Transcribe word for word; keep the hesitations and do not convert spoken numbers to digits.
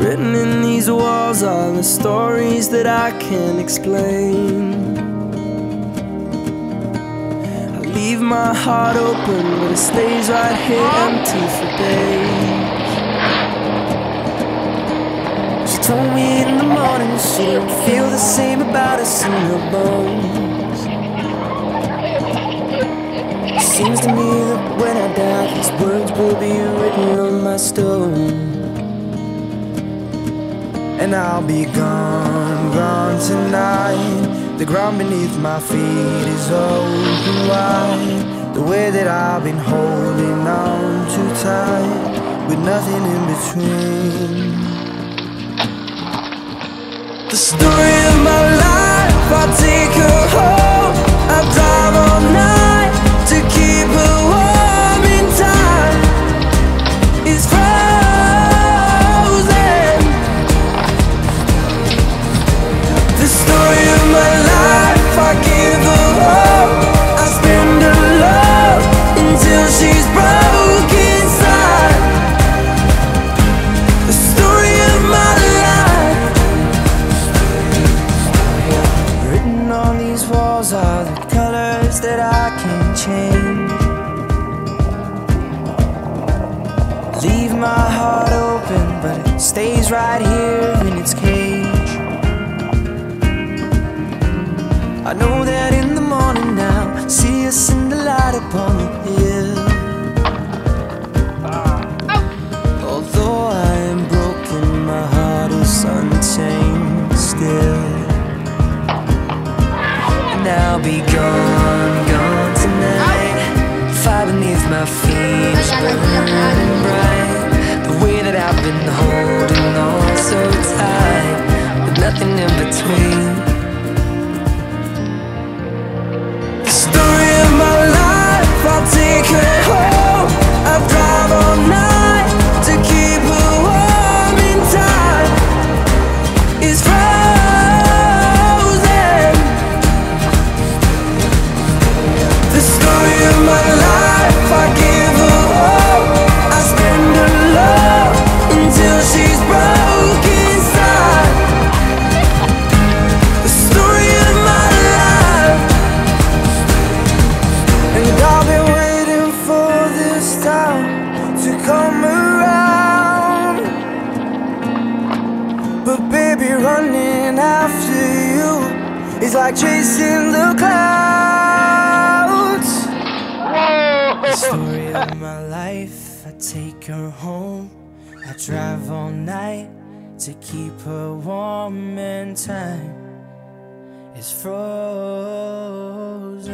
Written in these walls are the stories that I can't explain. I leave my heart open, but it stays right here empty for days. She told me in the morning she don't feel the same about us in her bones. It seems to me that when I die, these words will be written on my stone. And I'll be gone, gone tonight. The ground beneath my feet is open wide. The way that I've been holding on too tight, with nothing in between. The story of my life, I'll take her home. I'll drive all night to keep her warm in time. It's frozen. The story of my life, I give her hope. I spend her love until she's broke inside. The story of my life. Written on these walls are the colors that I can't change. Leave my heart open, but it stays right here in its cage. I know that in the morning now, see us in the light upon the hill. Although I am broken, my heart is untamed still. And I'll be gone, gone tonight. Fire beneath my feet is burning bright. The way that I've been holding on so tight, with nothing in between. I'll take her home. I'll drive all night to keep her warm in time. It's frozen. The story of my life, I give her hope. I spend her love until she's broke inside. The story of my life. And I'll be waiting for this time to come around. But baby, running after you is like chasing the clouds. The story of my life, I take her home. I drive all night to keep her warm, and time is frozen.